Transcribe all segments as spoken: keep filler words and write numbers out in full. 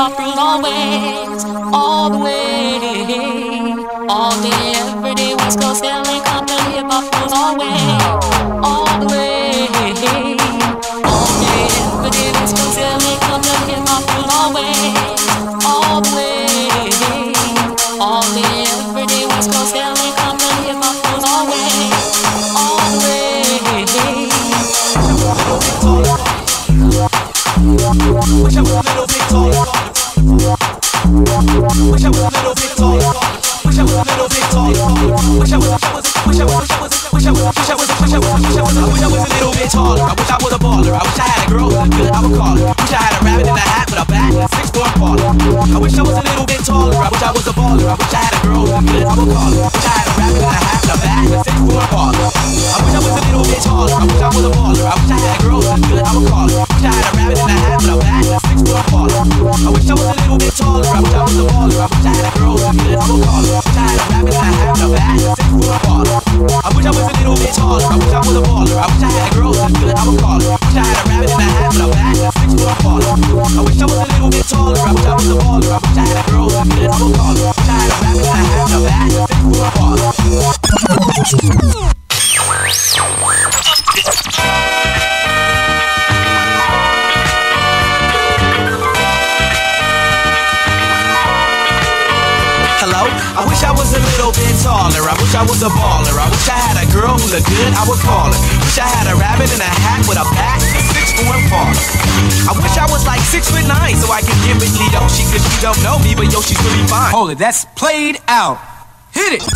hop through always, all the way, all day, every day, West Coast, L A, Compton, hip hop rules always, all the way, all day, every day, West Coast, L A, Compton, hip hop rules always, all the way, all day, every day, West Coast, L A, Compton, hip hop rules always, all the way. Wish I was a little bit taller. Wish I was a little bit taller. Wish I was a little bit taller. Wish I was, wish I was, wish I was, wish I was, wish I was, wish I was, wish I was, I wish I was a little bit taller. I wish I was a baller. I wish I had a girl good, I would call her. Wish I had a rabbit in a hat with a bat and a six four baller. I wish I was a little bit taller. I wish I was a baller. I wish I had a girl good, I would call her. Wish I had a rabbit in a hat with a bat and a six four baller. I wish I was a little bit taller. I wish I was a baller. I wish I had a girl good, I would call her. Wish I had a rabbit in a hat with a bat and a six four baller. I wish I was a little bit taller. I wish I was a baller. I wish I had a girl good, I would call her. Wish I had a rabbit in a hat with a bat and a six four baller. I wish I was a little bit taller. I wish I was a baller. I wish I had a girl good, I would call her. Wish I had a rabbit in a hat with a bat and a six four baller. I wish I was a little bit taller. I wish I was a baller. I wish I had a girl good, I would call her. Wish I had a rabbit in a hat with a bat and a six four baller. Hello? I wish I was a little bit taller. I wish I was a baller. I wish I had a girl who looked good, I would call her. Wish I had a rabbit in a hat with a bat and a six four baller. I wish I was like six foot nine so I could give it to Yoshi, cause she don't know me, but yo, she's really fine. Hold it, that's played out. Hit it!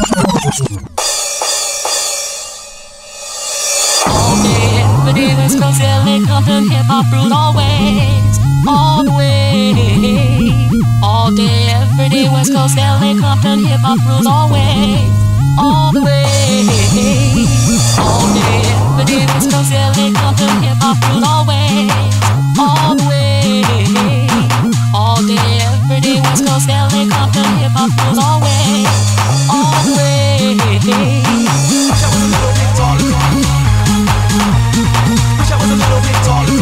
All day, every day, West Coast, L A, Compton, hip hop rules always, all the way. All day, every day, West Coast, L A, Compton, hip hop rules always, all the way. All day, every day, West Coast, L A, Compton, hip hop rules always, all the way. All day, every day, West Coast, L A, Compton, hip hop rules always, all the way. Wish I was a little bit taller. Wish I was a little bit taller.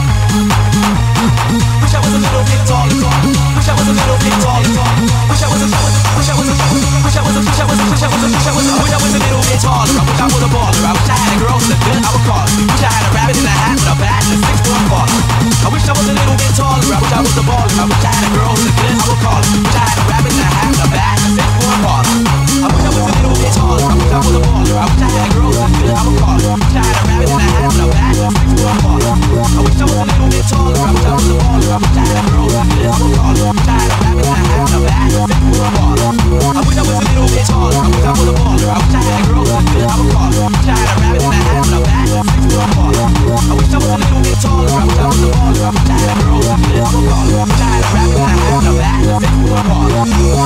Wish I was a little bit taller. Wish I was a little bit taller. Wish I was a, wish I was a, wish I was a, wish I was a, wish I was a, wish I was a, wish I was a little bit taller. I wish I was a baller. I wish I had a girl who looked good, I would call her. Wish I had a rabbit in a hat with a bat and a six four baller. I wish I was a little bit taller. I wish I was a baller. I wish I had a girl who looked good, I would call her. Wish I had a rabbit in a hat with a bat and a six four baller. I wish I was a little bit taller. I wish I was a baller. I wish I had a girl who looked good, I would call her. Wish I had a rabbit in a hat with a bat and a six four baller. I wish I was a little bit taller. I wish I was a baller. I wish I had a girl who looked good, I would call her. Wish I had a rabbit in a hat with a bat and a six four baller. I wish I was a little bit taller. I wish I was a baller. I wish I had a girl who looked good, I would call her. Wish I had a rabbit in a hat with a bat and a six four baller. I wish I was a little bit taller. I wish I was a baller. I wish I had a girl who looked good, I would call her. Wish I had a rabbit in a hat with a bat and a six four baller.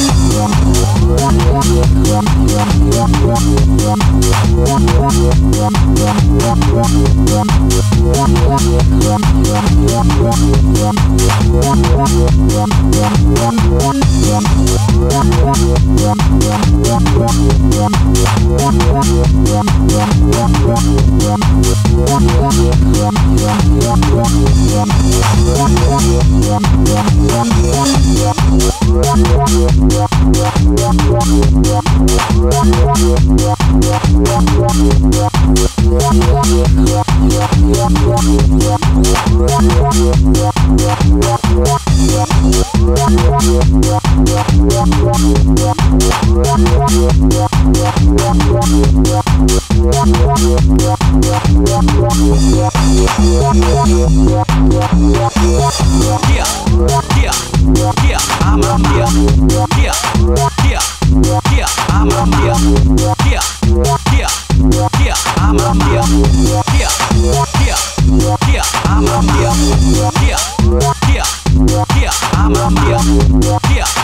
Yeah, yeah, yeah, I'm, I'm, yeah, yeah, yeah, yeah, I'm, I'm, yeah, yeah, yeah, yeah, I'm, I'm, yeah, yeah, yeah, yeah, I'm, I'm, yeah, yeah, yeah, yeah, I'm, I'm, yeah, yeah.